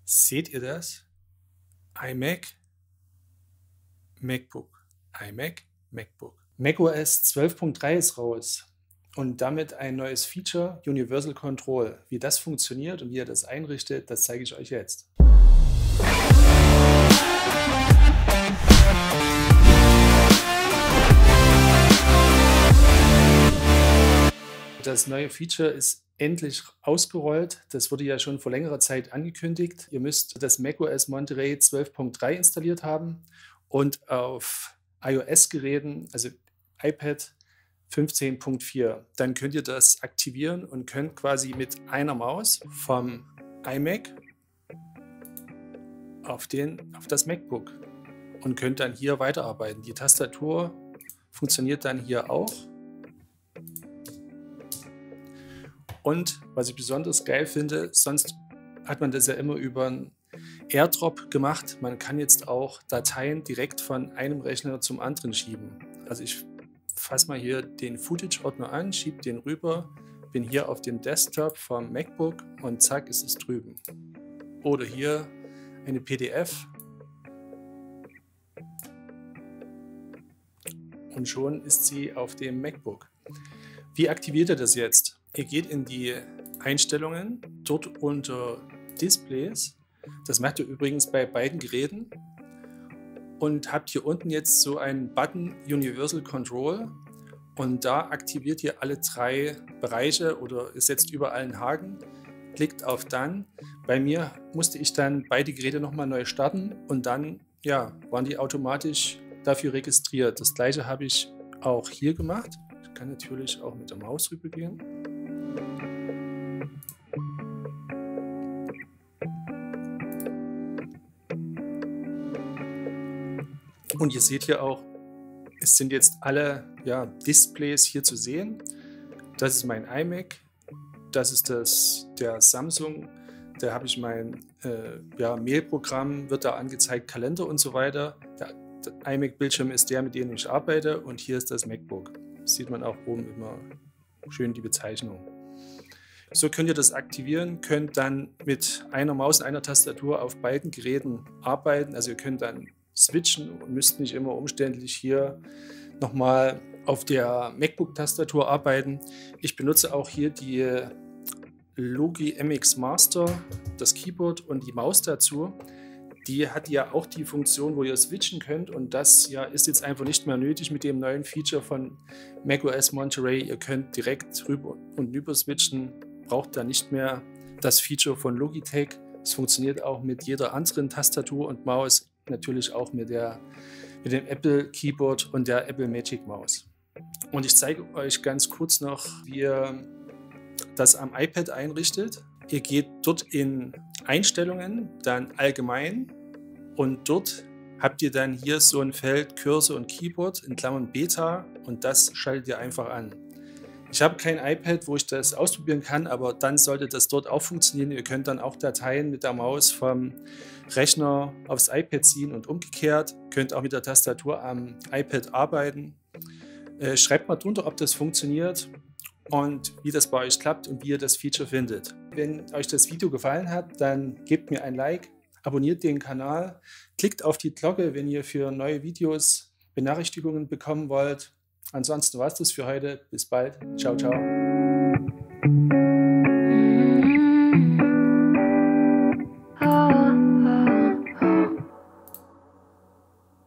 Seht ihr das? iMac, MacBook, iMac, MacBook. macOS 12.3 ist raus und damit ein neues Feature, Universal Control. Wie das funktioniert und wie ihr das einrichtet, das zeige ich euch jetzt. Das neue Feature ist endlich ausgerollt. Das wurde ja schon vor längerer Zeit angekündigt. Ihr müsst das macOS Monterey 12.3 installiert haben und auf iOS-Geräten, also iPad 15.4. Dann könnt ihr das aktivieren und könnt quasi mit einer Maus vom iMac auf das MacBook und könnt dann hier weiterarbeiten. Die Tastatur funktioniert dann hier auch. Und was ich besonders geil finde, sonst hat man das ja immer über einen AirDrop gemacht. Man kann jetzt auch Dateien direkt von einem Rechner zum anderen schieben. Also ich fasse mal hier den Footage-Ordner an, schiebe den rüber, bin hier auf dem Desktop vom MacBook und zack, ist es drüben. Oder hier eine PDF und schon ist sie auf dem MacBook. Wie aktiviert ihr das jetzt? Ihr geht in die Einstellungen, dort unter Displays. Das macht ihr übrigens bei beiden Geräten. Und habt hier unten jetzt so einen Button Universal Control. Und da aktiviert ihr alle drei Bereiche oder ihr setzt überall einen Haken. Klickt auf Done. Bei mir musste ich dann beide Geräte nochmal neu starten und dann waren die automatisch dafür registriert. Das gleiche habe ich auch hier gemacht. Ich kann natürlich auch mit der Maus rübergehen. Und ihr seht hier auch, es sind jetzt alle Displays hier zu sehen. Das ist mein iMac, das ist der Samsung, da habe ich mein Mailprogramm, wird da angezeigt, Kalender und so weiter. Der iMac-Bildschirm ist der, mit dem ich arbeite und hier ist das MacBook. Das sieht man auch oben immer schön die Bezeichnung. So könnt ihr das aktivieren, könnt dann mit einer Maus und einer Tastatur auf beiden Geräten arbeiten. Also ihr könnt dann switchen und müsst nicht immer umständlich hier nochmal auf der MacBook-Tastatur arbeiten. Ich benutze auch hier die Logi MX Master, das Keyboard und die Maus dazu. Die hat ja auch die Funktion, wo ihr switchen könnt und das ist jetzt einfach nicht mehr nötig mit dem neuen Feature von macOS Monterey. Ihr könnt direkt rüber und rüber switchen, braucht da nicht mehr das Feature von Logitech. Es funktioniert auch mit jeder anderen Tastatur und Maus, natürlich auch mit dem Apple Keyboard und der Apple Magic Maus. Und ich zeige euch ganz kurz noch, wie ihr das am iPad einrichtet. Ihr geht dort in Einstellungen, dann allgemein und dort habt ihr dann hier so ein Feld Cursor und Keyboard in Klammern Beta und das schaltet ihr einfach an. Ich habe kein iPad, wo ich das ausprobieren kann, aber dann sollte das dort auch funktionieren. Ihr könnt dann auch Dateien mit der Maus vom Rechner aufs iPad ziehen und umgekehrt. Könnt auch mit der Tastatur am iPad arbeiten. Schreibt mal drunter, ob das funktioniert und wie das bei euch klappt und wie ihr das Feature findet. Wenn euch das Video gefallen hat, dann gebt mir ein Like, abonniert den Kanal, klickt auf die Glocke, wenn ihr für neue Videos Benachrichtigungen bekommen wollt. Ansonsten war es das für heute. Bis bald. Ciao, ciao.